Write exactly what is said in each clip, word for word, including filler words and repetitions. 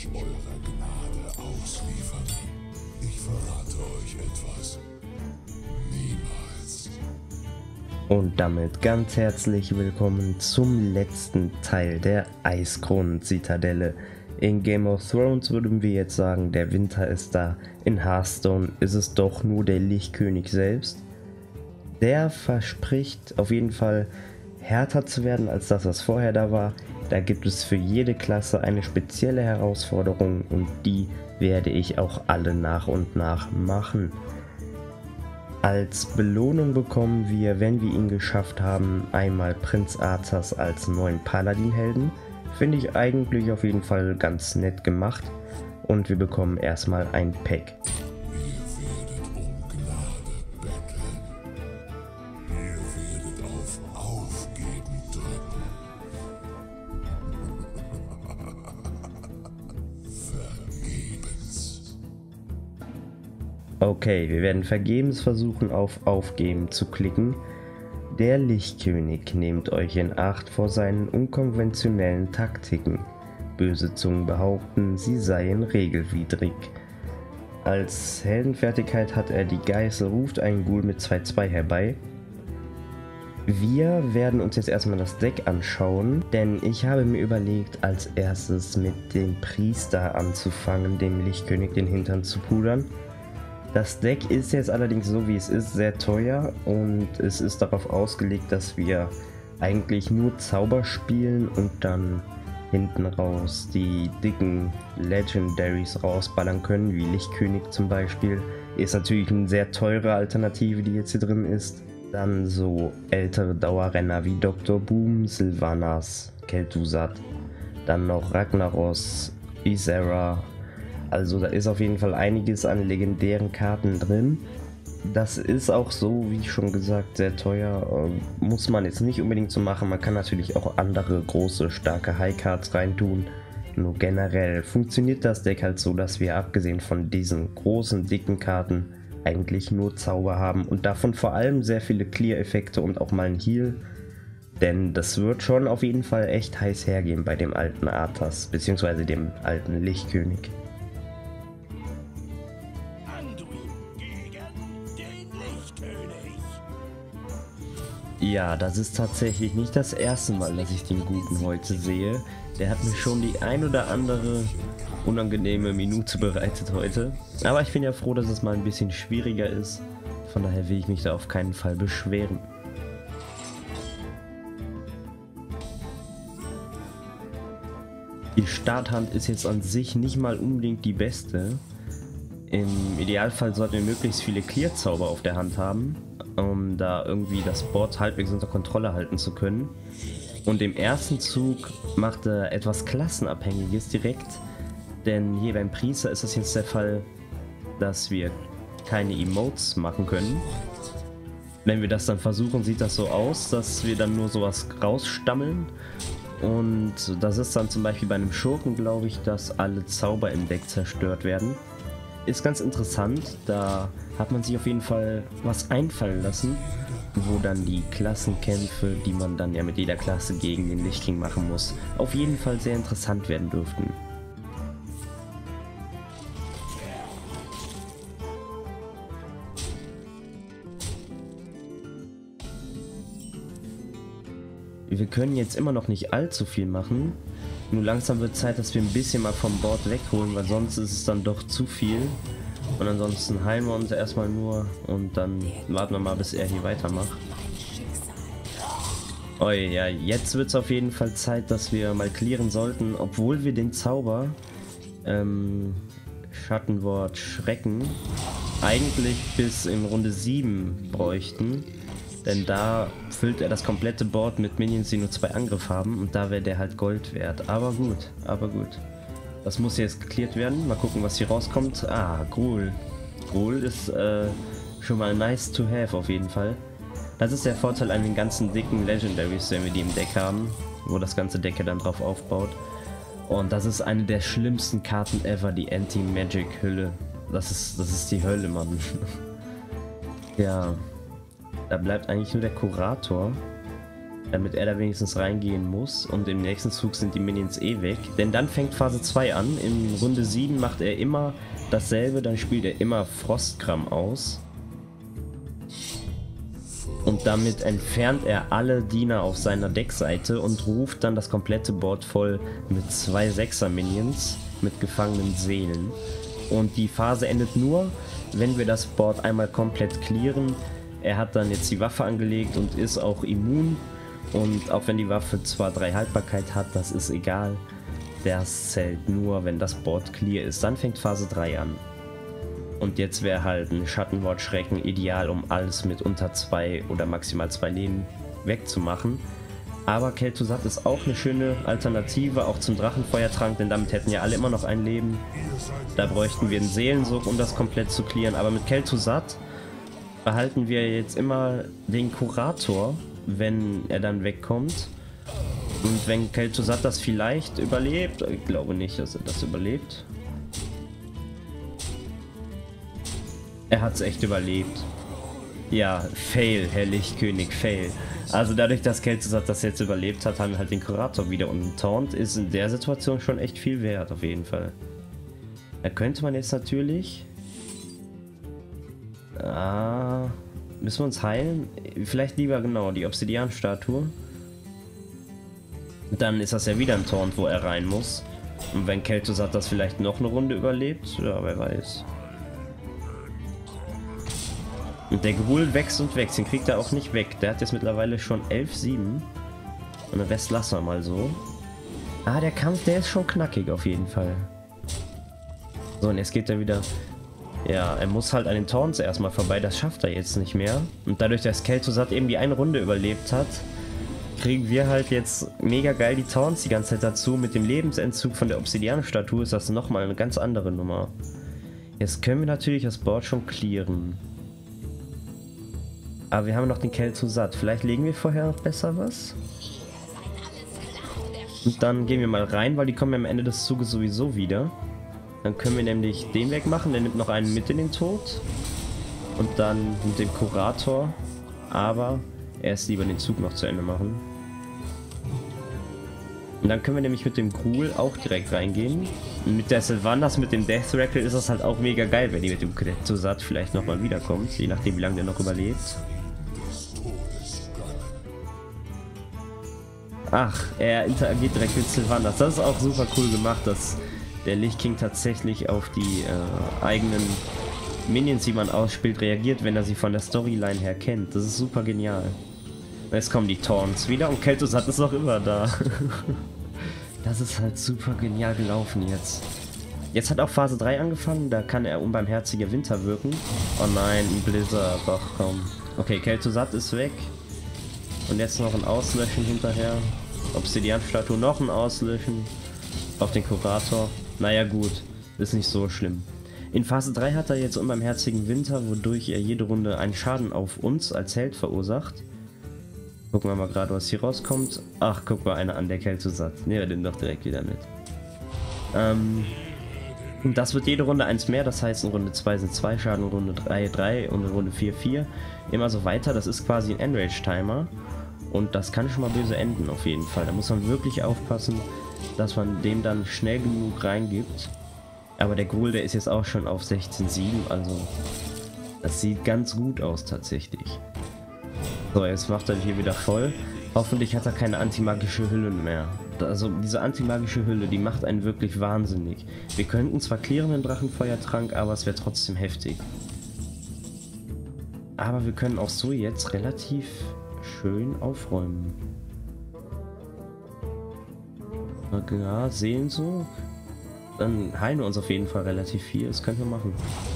euch eurer Gnade ausliefern. Ich verrate euch etwas. Niemals. Und damit ganz herzlich willkommen zum letzten Teil der Eiskronen-Zitadelle. In Game of Thrones würden wir jetzt sagen, der Winter ist da. In Hearthstone ist es doch nur der Lichtkönig selbst. Der verspricht auf jeden Fall härter zu werden als das, was vorher da war. Da gibt es für jede Klasse eine spezielle Herausforderung und die werde ich auch alle nach und nach machen. Als Belohnung bekommen wir, wenn wir ihn geschafft haben, einmal Prinz Arthas als neuen Paladin-Helden. Finde ich eigentlich auf jeden Fall ganz nett gemacht. Und wir bekommen erstmal ein Pack. Ihr werdet um Gnade betteln. Ihr werdet auf Aufgeben drücken. Vergebens. Okay, wir werden vergebens versuchen, auf Aufgeben zu klicken. Der Lichtkönig nehmt euch in Acht vor seinen unkonventionellen Taktiken. Böse Zungen behaupten, sie seien regelwidrig. Als Heldenfertigkeit hat er die Geißel ruft einen Ghoul mit zwei zwei herbei. Wir werden uns jetzt erstmal das Deck anschauen, denn ich habe mir überlegt, als erstes mit dem Priester anzufangen, dem Lichtkönig den Hintern zu pudern. Das Deck ist jetzt allerdings so wie es ist sehr teuer und es ist darauf ausgelegt, dass wir eigentlich nur Zauber spielen und dann hinten raus die dicken Legendaries rausballern können, wie Lichtkönig zum Beispiel. Ist natürlich eine sehr teure Alternative, die jetzt hier drin ist. Dann so ältere Dauerrenner wie Doktor Boom, Sylvanas, Kel'Thuzad, dann noch Ragnaros, Ysera. Also da ist auf jeden Fall einiges an legendären Karten drin. Das ist auch so, wie schon gesagt, sehr teuer. Muss man jetzt nicht unbedingt so machen. Man kann natürlich auch andere große, starke High-Cards reintun. Nur generell funktioniert das Deck halt so, dass wir abgesehen von diesen großen, dicken Karten eigentlich nur Zauber haben. Und davon vor allem sehr viele Clear-Effekte und auch mal ein Heal. Denn das wird schon auf jeden Fall echt heiß hergehen bei dem alten Arthas, beziehungsweise dem alten Lichtkönig. Ja, das ist tatsächlich nicht das erste Mal, dass ich den Guten heute sehe. Der hat mir schon die ein oder andere unangenehme Minute bereitet heute. Aber ich bin ja froh, dass es mal ein bisschen schwieriger ist. Von daher will ich mich da auf keinen Fall beschweren. Die Starthand ist jetzt an sich nicht mal unbedingt die beste. Im Idealfall sollten wir möglichst viele Clear-Zauber auf der Hand haben, um da irgendwie das Board halbwegs unter Kontrolle halten zu können. Und im ersten Zug macht er etwas Klassenabhängiges direkt, denn hier beim Priester ist es jetzt der Fall, dass wir keine Emotes machen können. Wenn wir das dann versuchen, sieht das so aus, dass wir dann nur sowas rausstammeln. Und das ist dann zum Beispiel bei einem Schurken, glaube ich, dass alle Zauber im Deck zerstört werden. Ist ganz interessant, da hat man sich auf jeden Fall was einfallen lassen, wo dann die Klassenkämpfe, die man dann ja mit jeder Klasse gegen den Lichtking machen muss, auf jeden Fall sehr interessant werden dürften. Wir können jetzt immer noch nicht allzu viel machen. Nur langsam wird Zeit, dass wir ein bisschen mal vom Board wegholen, weil sonst ist es dann doch zu viel. Und ansonsten heilen wir uns erstmal nur und dann warten wir mal, bis er hier weitermacht. Oh ja, jetzt wird es auf jeden Fall Zeit, dass wir mal clearen sollten, obwohl wir den Zauber ähm, Schattenwort Schrecken eigentlich bis in Runde sieben bräuchten. Denn da füllt er das komplette Board mit Minions, die nur zwei Angriff haben und da wäre der halt Gold wert. Aber gut, aber gut. Das muss jetzt geklärt werden. Mal gucken, was hier rauskommt. Ah, Ghoul. Ghoul ist äh, schon mal nice to have auf jeden Fall. Das ist der Vorteil an den ganzen dicken Legendaries, wenn wir die im Deck haben, wo das ganze Deck dann drauf aufbaut. Und das ist eine der schlimmsten Karten ever, die Anti-Magic-Hülle. Das ist, das ist die Hölle, Mann. Ja. Da bleibt eigentlich nur der Kurator. damit er da wenigstens reingehen muss. Und im nächsten Zug sind die Minions eh weg. Denn dann fängt Phase zwei an. In Runde sieben macht er immer dasselbe, dann spielt er immer Frostgramm aus. Und damit entfernt er alle Diener auf seiner Deckseite und ruft dann das komplette Board voll mit zwei Sechser-Minions mit gefangenen Seelen. Und die Phase endet nur, wenn wir das Board einmal komplett clearen. Er hat dann jetzt die Waffe angelegt und ist auch immun. Und auch wenn die Waffe zwar drei Haltbarkeit hat, das ist egal. Das zählt nur, wenn das Board clear ist. Dann fängt Phase drei an. Und jetzt wäre halt ein Schattenwort-Schrecken ideal, um alles mit unter zwei oder maximal zwei Leben wegzumachen. Aber Kel'Thuzad ist auch eine schöne Alternative, auch zum Drachenfeuertrank, denn damit hätten ja alle immer noch ein Leben. Da bräuchten wir einen Seelensog, um das komplett zu clearen. Aber mit Kel'Thuzad behalten wir jetzt immer den Kurator, wenn er dann wegkommt. Und wenn Kel'Thuzad das vielleicht überlebt, ich glaube nicht, dass er das überlebt. Er hat es echt überlebt. Ja, Fail, Herr Lichtkönig, Fail. Also dadurch, dass Kel'Thuzad das jetzt überlebt hat, haben wir halt den Kurator wieder. Und ein Taunt ist in der Situation schon echt viel wert, auf jeden Fall. Da könnte man jetzt natürlich... Ah, müssen wir uns heilen? Vielleicht lieber genau die Obsidian-Statue. Dann ist das ja wieder ein Taunt, wo er rein muss. Und wenn Kel'Thuzad das vielleicht noch eine Runde überlebt, ja, wer weiß. Und der Gruul wächst und wächst, den kriegt er auch nicht weg. Der hat jetzt mittlerweile schon elf sieben. Und den Rest lassen wir mal so. Ah, der Kampf, der ist schon knackig auf jeden Fall. So, und jetzt geht er wieder... Ja, er muss halt an den Taunts erstmal vorbei, das schafft er jetzt nicht mehr. Und dadurch, dass Kel'Thuzad eben die eine Runde überlebt hat, kriegen wir halt jetzt mega geil die Taunts die ganze Zeit dazu. Mit dem Lebensentzug von der Obsidian-Statue ist das nochmal eine ganz andere Nummer. Jetzt können wir natürlich das Board schon clearen. Aber wir haben noch den Kel'Thuzad. Vielleicht legen wir vorher noch besser was? Und dann gehen wir mal rein, weil die kommen am Ende des Zuges sowieso wieder. Dann können wir nämlich den wegmachen, der nimmt noch einen mit in den Tod. Und dann mit dem Kurator. Aber erst lieber den Zug noch zu Ende machen. Und dann können wir nämlich mit dem Gruul auch direkt reingehen. Und mit der Sylvanas, mit dem Death Rackle ist das halt auch mega geil, wenn die mit dem Kel'Thuzad vielleicht nochmal wiederkommt. Je nachdem, wie lange der noch überlebt. Ach, er interagiert direkt mit Sylvanas. Das ist auch super cool gemacht, dass der Lich King tatsächlich auf die äh, eigenen Minions, die man ausspielt, reagiert, wenn er sie von der Storyline her kennt. Das ist super genial. Jetzt kommen die Taunts wieder und Kel'Thuzad ist noch immer da. Das ist halt super genial gelaufen jetzt. Jetzt hat auch Phase drei angefangen, da kann er unbarmherziger Winter wirken. Oh nein, ein Blizzard, doch komm. Okay, Kel'Thuzad ist weg. Und jetzt noch ein Auslöschen hinterher. Obsidian-Statue noch ein Auslöschen. Auf den Kurator. Naja gut, ist nicht so schlimm. In Phase drei hat er jetzt unbarmherzigen Winter, wodurch er jede Runde einen Schaden auf uns als Held verursacht. Gucken wir mal gerade, was hier rauskommt. Ach, guck mal, einer an, der Kel'Thuzad. Nehmen wir den doch direkt wieder mit. Ähm, und das wird jede Runde eins mehr, das heißt in Runde zwei sind zwei Schaden, in Runde drei drei und in Runde vier vier. Immer so weiter, das ist quasi ein Enrage-Timer. Und das kann schon mal böse enden auf jeden Fall. Da muss man wirklich aufpassen, dass man dem dann schnell genug reingibt. Aber der Gruul, der ist jetzt auch schon auf sechzehn sieben, also das sieht ganz gut aus tatsächlich. So, jetzt macht er hier wieder voll. Hoffentlich hat er keine antimagische Hülle mehr. Also diese antimagische Hülle, die macht einen wirklich wahnsinnig. Wir könnten zwar clearen den Drachenfeuertrank, aber es wäre trotzdem heftig. Aber wir können auch so jetzt relativ schön aufräumen. Ja, sehen so. Dann heilen wir uns auf jeden Fall relativ viel. Das können wir machen.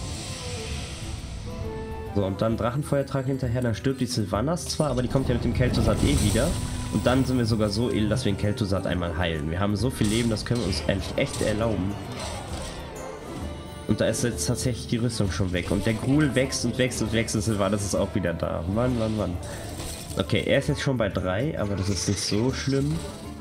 So, und dann Drachenfeuertrank hinterher. Dann stirbt die Sylvanas zwar, aber die kommt ja mit dem Kel'Thuzad eh wieder. Und dann sind wir sogar so ill, dass wir den Kel'Thuzad einmal heilen. Wir haben so viel Leben, das können wir uns eigentlich echt erlauben. Und da ist jetzt tatsächlich die Rüstung schon weg. Und der Gruul wächst und wächst und wächst. Und Sylvanas ist auch wieder da. Mann, Mann, Mann. Okay, er ist jetzt schon bei drei, aber das ist nicht so schlimm.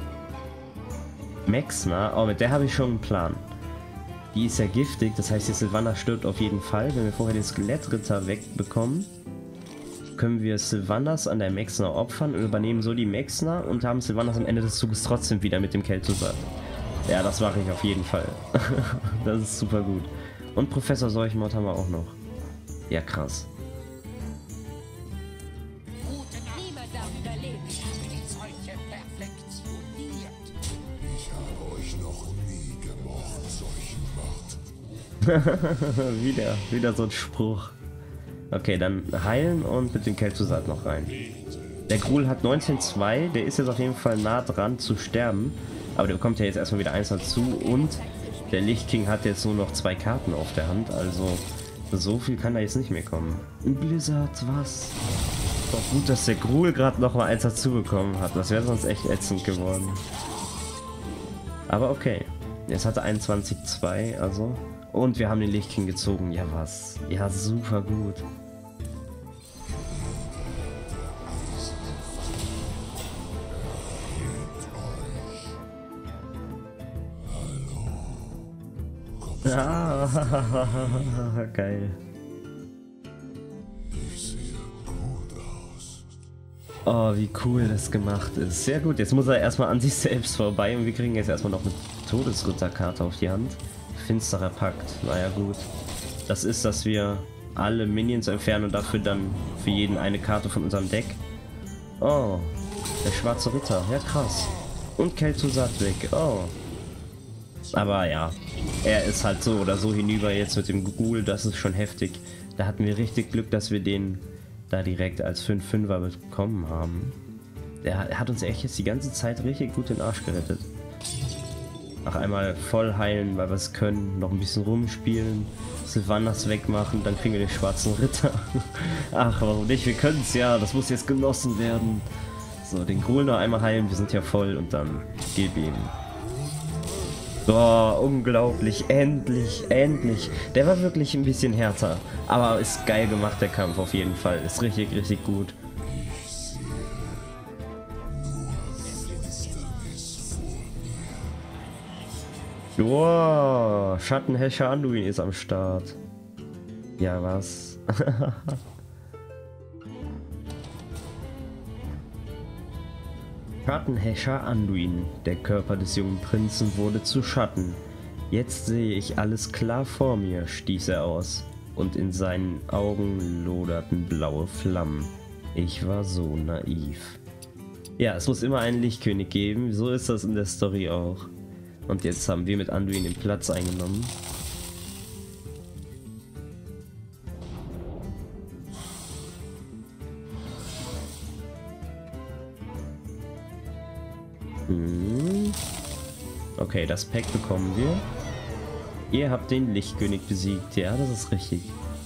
Mexna, oh, mit der habe ich schon einen Plan. Die ist ja giftig, das heißt, die Sylvanas stirbt auf jeden Fall, wenn wir vorher den Skelettritter wegbekommen. können wir Sylvanas an der Mexner opfern und übernehmen so die Mexner und haben Sylvanas am Ende des Zuges trotzdem wieder mit dem Kel'Thuzad. Ja, das mache ich auf jeden Fall. Das ist super gut. Und Professor Seuchenmord haben wir auch noch. Ja, krass. Ich habe euch noch nie gemocht, Seuchenmord. wieder, wieder so ein Spruch. Okay, dann heilen und mit dem Kel'Thuzad noch rein. Der Gruul hat neunzehn Komma zwei, der ist jetzt auf jeden Fall nah dran zu sterben. Aber der bekommt ja jetzt erstmal wieder eins dazu und der Lichtking hat jetzt nur noch zwei Karten auf der Hand, also so viel kann da jetzt nicht mehr kommen. Ein Blizzard, was? Doch gut, dass der Gruul gerade noch mal eins dazu bekommen hat, das wäre sonst echt ätzend geworden. Aber okay, jetzt hat er einundzwanzig Komma zwei, also. Und wir haben den Lichtking gezogen, ja was? Ja, super gut. Ah, geil. Ich sehe gut aus. Oh, wie cool das gemacht ist. Sehr gut, jetzt muss er erstmal an sich selbst vorbei und wir kriegen jetzt erstmal noch eine Todesritterkarte auf die Hand. Finsterer Pakt, naja gut. Das ist, dass wir alle Minions entfernen und dafür dann für jeden eine Karte von unserem Deck. Oh, der schwarze Ritter, ja krass. Und Kel'Thuzad weg, oh. Aber ja, er ist halt so oder so hinüber jetzt mit dem Gruul, das ist schon heftig. Da hatten wir richtig Glück, dass wir den da direkt als fünf Fünfer bekommen haben. Der hat uns echt jetzt die ganze Zeit richtig gut den Arsch gerettet. Ach, einmal voll heilen, weil wir es können, noch ein bisschen rumspielen, Sylvanas wegmachen, dann kriegen wir den schwarzen Ritter. Ach, warum nicht? Wir können es ja, das muss jetzt genossen werden. So, den Gruul noch einmal heilen, wir sind ja voll und dann gib ihm. Boah, unglaublich, endlich, endlich. Der war wirklich ein bisschen härter, aber ist geil gemacht, der Kampf auf jeden Fall. Ist richtig, richtig gut. Wow, Schattenhäscher Anduin ist am Start. Ja, was? Schattenhäscher Anduin. Der Körper des jungen Prinzen wurde zu Schatten. Jetzt sehe ich alles klar vor mir, stieß er aus. Und in seinen Augen loderten blaue Flammen. Ich war so naiv. Ja, es muss immer einen Lichtkönig geben, so ist das in der Story auch. Und jetzt haben wir mit Anduin den Platz eingenommen. Hm. Okay, das Pack bekommen wir. Ihr habt den Lichtkönig besiegt. Ja, das ist richtig.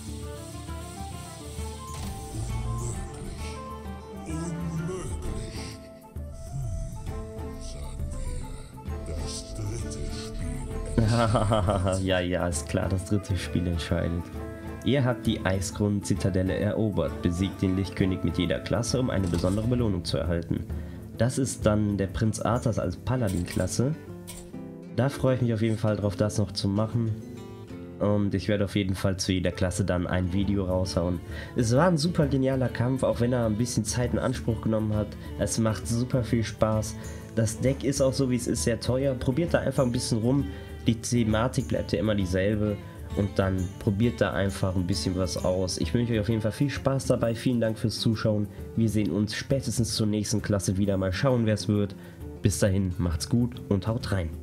Ja, ja, ist klar, das dritte Spiel entscheidet. Ihr habt die Eisgrund-Zitadelle erobert, besiegt den Lichtkönig mit jeder Klasse, um eine besondere Belohnung zu erhalten. Das ist dann der Prinz Arthas als Paladin-Klasse. Da freue ich mich auf jeden Fall drauf, das noch zu machen. Und ich werde auf jeden Fall zu jeder Klasse dann ein Video raushauen. Es war ein super genialer Kampf, auch wenn er ein bisschen Zeit in Anspruch genommen hat. Es macht super viel Spaß. Das Deck ist auch so, wie es ist, sehr teuer. Probiert da einfach ein bisschen rum. Die Thematik bleibt ja immer dieselbe. Und dann probiert da einfach ein bisschen was aus. Ich wünsche euch auf jeden Fall viel Spaß dabei. Vielen Dank fürs Zuschauen. Wir sehen uns spätestens zur nächsten Klasse wieder. Mal schauen, wer es wird. Bis dahin, macht's gut und haut rein.